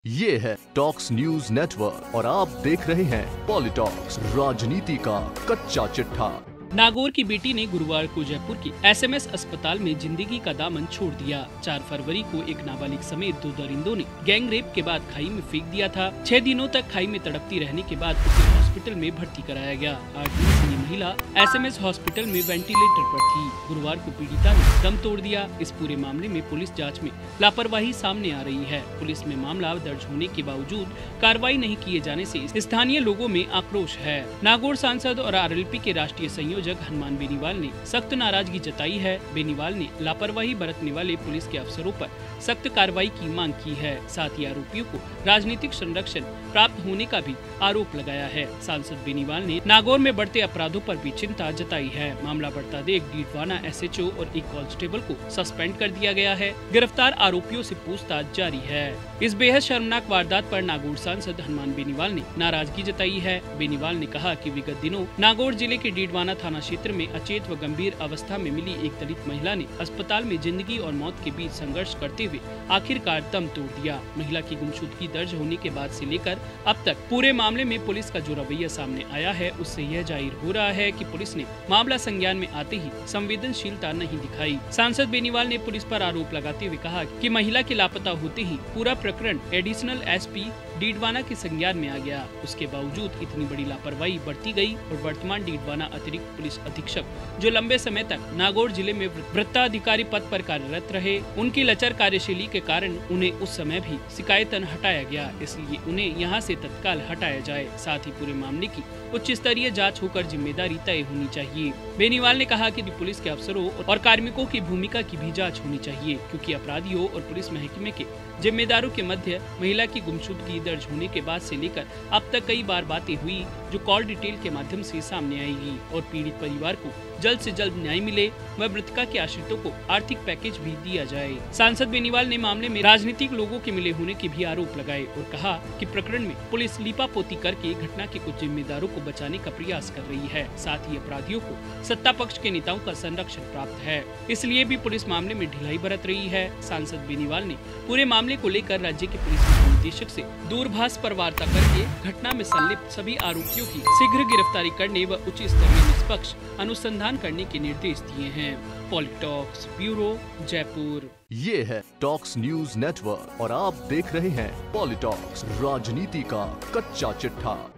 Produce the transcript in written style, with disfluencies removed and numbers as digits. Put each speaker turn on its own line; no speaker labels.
ये है talks news network और आप देख रहे हैं पॉलिटॉक्स, राजनीति का कच्चा चिट्ठा।
नागौर की बेटी ने गुरुवार को जयपुर के एसएमएस अस्पताल में जिंदगी का दामन छोड़ दिया। 4 फरवरी को एक नाबालिग समेत 2 दरिंदों ने गैंग रेप के बाद खाई में फेंक दिया था। 6 दिनों तक खाई में तड़पती रहने के बाद उसे हॉस्पिटल में भर्ती कराया गया। 8 दिन से ये महिला एसएमएस हॉस्पिटल में वेंटिलेटर पर थी। गुरुवार को पीड़िता ने दम तोड़ दिया। इस पूरे मामले में पुलिस जाँच में लापरवाही सामने आ रही है। पुलिस में मामला दर्ज होने के बावजूद कार्रवाई नहीं किए जाने से स्थानीय लोगों में आक्रोश है। नागौर सांसद और आरएलपी के राष्ट्रीय संयोजक हनुमान बेनीवाल ने सख्त नाराजगी जताई है। बेनीवाल ने लापरवाही बरतने वाले पुलिस के अफसरों पर सख्त कार्रवाई की मांग की है। साथ ही आरोपियों को राजनीतिक संरक्षण प्राप्त होने का भी आरोप लगाया है। सांसद बेनीवाल ने नागौर में बढ़ते अपराधों पर भी चिंता जताई है। मामला बढ़ता देख डीडवाना एसएचओ और एक कांस्टेबल को सस्पेंड कर दिया गया है। गिरफ्तार आरोपियों से पूछताछ जारी है। इस बेहद शर्मनाक वारदात पर नागौर सांसद हनुमान बेनीवाल ने नाराजगी जताई है। बेनीवाल ने कहा कि विगत दिनों नागौर जिले के डीडवाना थाना क्षेत्र में अचेत व गंभीर अवस्था में मिली एक दलित महिला ने अस्पताल में जिंदगी और मौत के बीच संघर्ष करते हुए आखिरकार दम तोड़ दिया। महिला की गुमशुदगी दर्ज होने के बाद से लेकर अब तक पूरे मामले में पुलिस का जो रवैया सामने आया है, उससे यह जाहिर हो रहा है कि पुलिस ने मामला संज्ञान में आते ही संवेदनशीलता नहीं दिखाई। सांसद बेनीवाल ने पुलिस पर आरोप लगाते हुए कहा कि महिला के लापता होते ही पूरा प्रकरण एडिशनल एसपी डीडवाना के संज्ञान में आ गया। उसके बावजूद इतनी बड़ी लापरवाही बरती गई और वर्तमान डीडवाना अतिरिक्त पुलिस अधीक्षक जो लंबे समय तक नागौर जिले में वृत्ताधिकारी पद पर कार्यरत रहे, उनकी लचर कार्यशैली के कारण उन्हें उस समय भी शिकायतन हटाया गया। इसलिए उन्हें यहां से तत्काल हटाया जाए। साथ ही पूरे मामले की उच्च स्तरीय जांच होकर जिम्मेदारी तय होनी चाहिए। बेनीवाल ने कहा कि पुलिस के अफसरों और कार्मिकों की भूमिका की भी जांच होनी चाहिए, क्योंकि अपराधियों और पुलिस महकमे के जिम्मेदारों के मध्य महिला की गुमशुदगी दर्ज होने के बाद से लेकर अब तक कई बार बातें हुई जो कॉल डिटेल के माध्यम से सामने आएगी और पीड़ित परिवार को जल्द से जल्द न्याय मिले व मृतका के आश्रितों को आर्थिक पैकेज भी दिया जाए। सांसद बेनीवाल ने मामले में राजनीतिक लोगों के मिले होने के भी आरोप लगाए और कहा कि प्रकरण में पुलिस लीपापोती करके घटना के कुछ जिम्मेदारों को बचाने का प्रयास कर रही है। साथ ही अपराधियों को सत्ता पक्ष के नेताओं का संरक्षण प्राप्त है, इसलिए भी पुलिस मामले में ढिलाई बरत रही है। सांसद बेनीवाल ने पूरे मामले को लेकर राज्य के पुलिस महानिदेशक से दूरभाष पर वार्ता करके घटना में संलिप्त सभी आरोपियों की शीघ्र गिरफ्तारी करने व उच्च स्तरीय निष्पक्ष अनुसंधान करने के निर्देश दिए हैं। Politalks bureau, Jaipur.
ये है टॉक्स न्यूज नेटवर्क और आप देख रहे हैं पॉलिटॉक्स, राजनीति का कच्चा चिट्ठा।